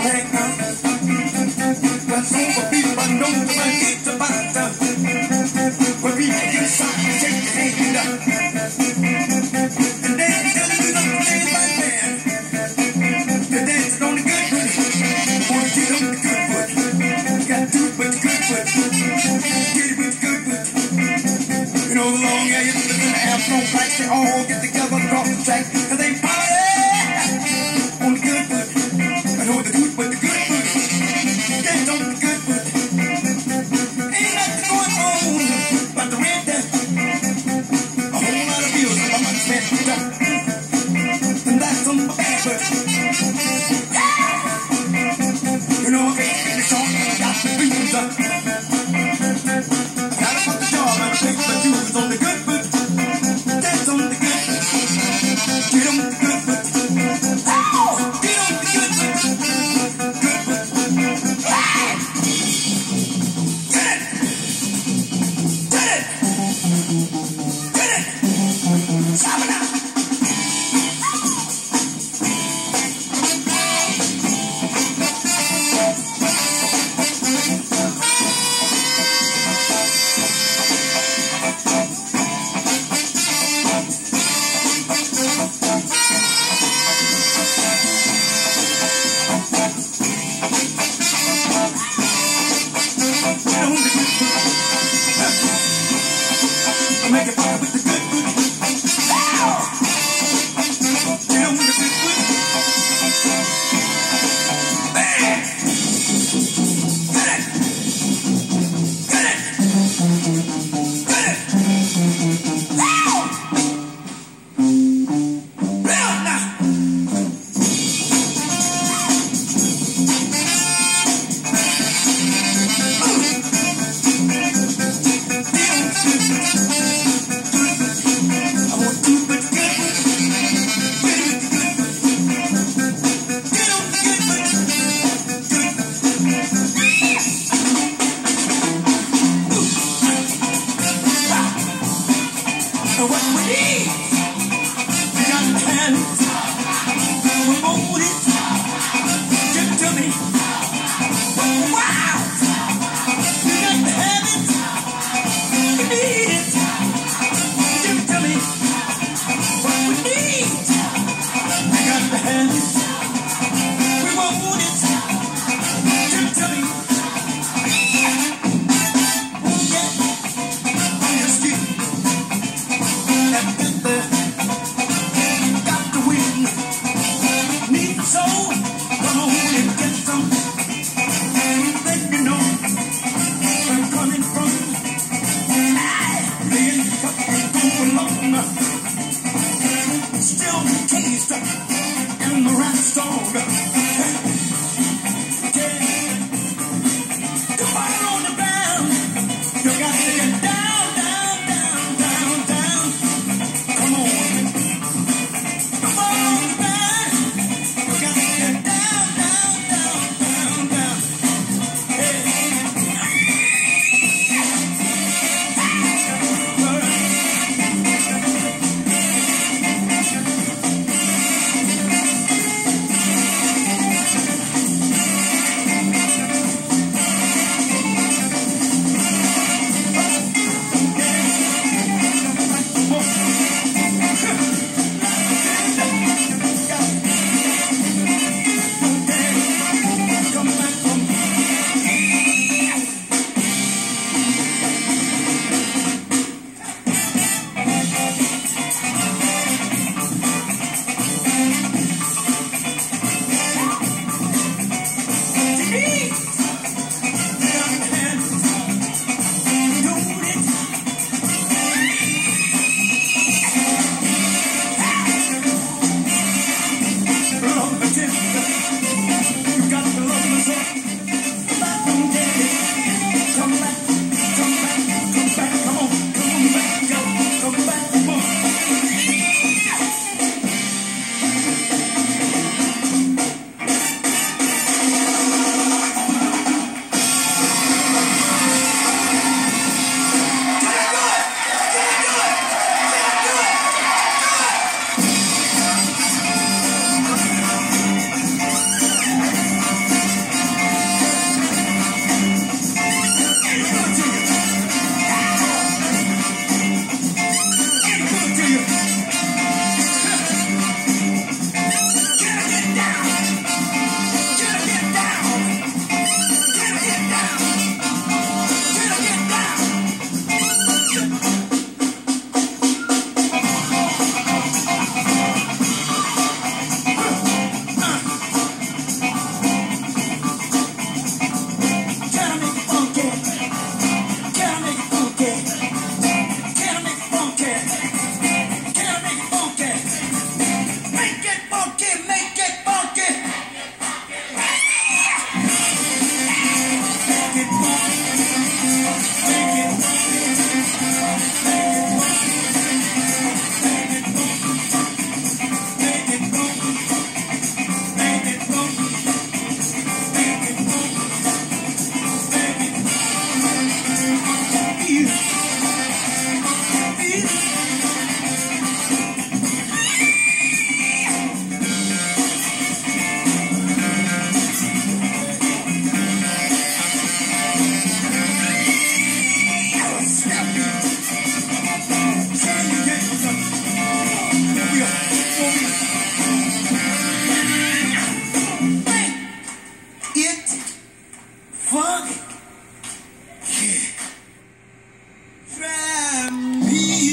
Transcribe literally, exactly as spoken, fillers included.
hang out. That's all for people I know that it's about time. Where people get inside, shake your hand up. And then you gotta do the thing like that. You're dancing on the good foot. You wanna get on the good foot. You gotta do it with the good foot. Get it with the good foot. You know the long hair, you listen to the afro blacks, they all get together across the track, and they party on the good foot. I know the good foot, the good foot. Dance on the good foot. Ain't nothing going on but the rent that. A whole lot of bills for my money spent up. And that's on the bad foot. You know I can't get it on, got the beans up. Gotta put the job and pay for the dues on the good foot. Dance on the good foot. Get on the good foot. Oh, get on the good foot. Good funk. Yeah. Drive me.